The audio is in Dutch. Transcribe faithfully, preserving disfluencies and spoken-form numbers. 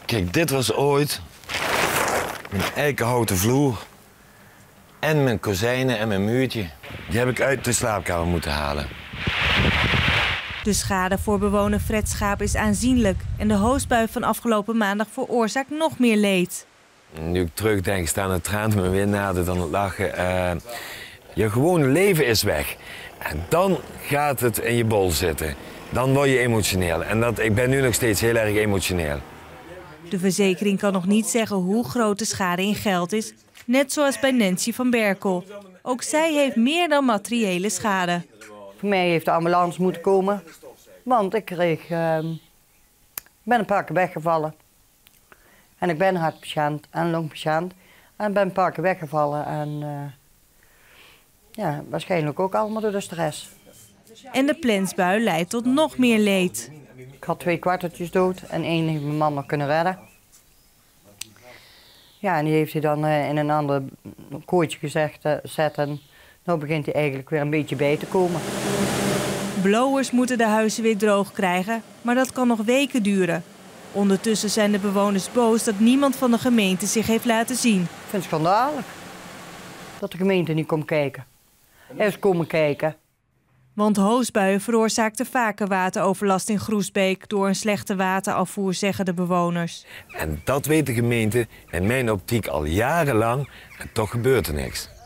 Kijk, dit was ooit mijn eikenhouten vloer. En mijn kozijnen en mijn muurtje. Die heb ik uit de slaapkamer moeten halen. De schade voor bewoner Fred Schaap is aanzienlijk. En de hoosbui van afgelopen maandag veroorzaakt nog meer leed. Nu ik terugdenk, staan het tranen me weer nader dan het lachen. Uh, je gewone leven is weg. En dan gaat het in je bol zitten. Dan word je emotioneel. En dat, ik ben nu nog steeds heel erg emotioneel. De verzekering kan nog niet zeggen hoe groot de schade in geld is. Net zoals bij Nancy van Berkel. Ook zij heeft meer dan materiële schade. Voor mij heeft de ambulance moeten komen. Want ik kreeg, uh, ben een paar keer weggevallen. En ik ben hartpatiënt en longpatiënt. En ben een paar keer weggevallen. En uh, ja, waarschijnlijk ook allemaal door de stress. En de plensbui leidt tot nog meer leed. Ik had twee kwartetjes dood en één heeft mijn man nog kunnen redden. Ja, en die heeft hij dan uh, in een ander kooitje gezegd, uh, zetten. Nu begint hij eigenlijk weer een beetje bij te komen. Blowers moeten de huizen weer droog krijgen, maar dat kan nog weken duren. Ondertussen zijn de bewoners boos dat niemand van de gemeente zich heeft laten zien. Ik vind het schandalig dat de gemeente niet komt kijken. Eens komen kijken. Want hoosbuien veroorzaakten vaker wateroverlast in Groesbeek door een slechte waterafvoer, zeggen de bewoners. En dat weet de gemeente in mijn optiek al jarenlang en toch gebeurt er niks.